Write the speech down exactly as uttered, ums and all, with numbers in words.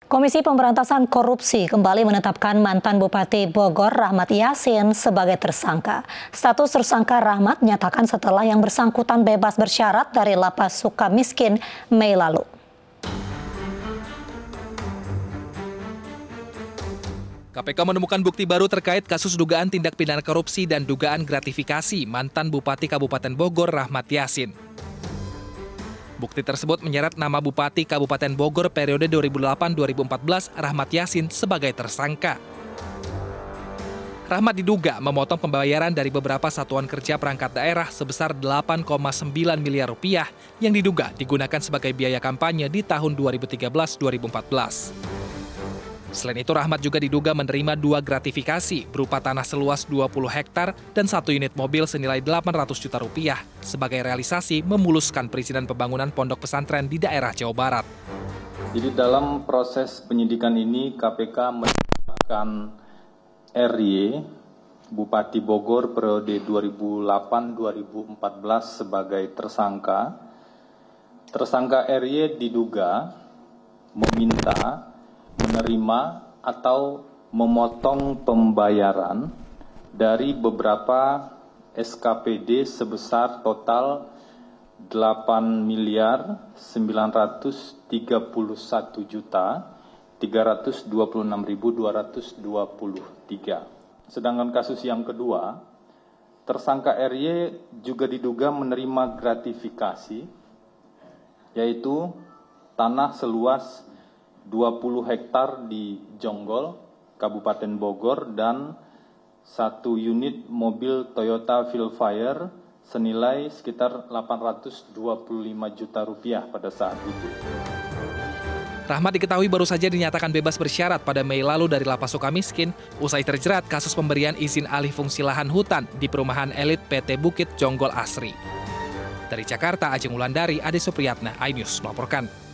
Komisi Pemberantasan Korupsi kembali menetapkan mantan Bupati Bogor Rahmat Yassin sebagai tersangka. Status tersangka Rahmat nyatakan setelah yang bersangkutan bebas bersyarat dari Lapas Sukamiskin Mei lalu. K P K menemukan bukti baru terkait kasus dugaan tindak pidana korupsi dan dugaan gratifikasi mantan Bupati Kabupaten Bogor Rahmat Yassin. Bukti tersebut menyeret nama Bupati Kabupaten Bogor periode dua ribu delapan sampai dua ribu empat belas Rahmat Yassin sebagai tersangka. Rahmat diduga memotong pembayaran dari beberapa satuan kerja perangkat daerah sebesar delapan koma sembilan miliar rupiah yang diduga digunakan sebagai biaya kampanye di tahun dua ribu tiga belas sampai dua ribu empat belas. Selain itu, Rahmat juga diduga menerima dua gratifikasi berupa tanah seluas dua puluh hektar dan satu unit mobil senilai delapan ratus juta rupiah sebagai realisasi memuluskan perizinan pembangunan pondok pesantren di daerah Jawa Barat. Jadi dalam proses penyidikan ini K P K menetapkan R Y, Bupati Bogor periode dua ribu delapan sampai dua ribu empat belas sebagai tersangka. Tersangka R Y diduga meminta, menerima atau memotong pembayaran dari beberapa S K P D sebesar total delapan miliar sembilan ratus tiga puluh satu juta tiga ratus dua puluh enam ribu dua ratus dua puluh tiga. Sedangkan kasus yang kedua, tersangka R Y juga diduga menerima gratifikasi, yaitu tanah seluas dua puluh hektar di Jonggol, Kabupaten Bogor, dan satu unit mobil Toyota Vilfire senilai sekitar delapan ratus dua puluh lima juta rupiah pada saat itu. Rahmat diketahui baru saja dinyatakan bebas bersyarat pada Mei lalu dari Lapas Sukamiskin usai terjerat kasus pemberian izin alih fungsi lahan hutan di perumahan elit P T Bukit Jonggol Asri. Dari Jakarta, Ajeng Wulandari, Ade Supriyatna, iNews melaporkan.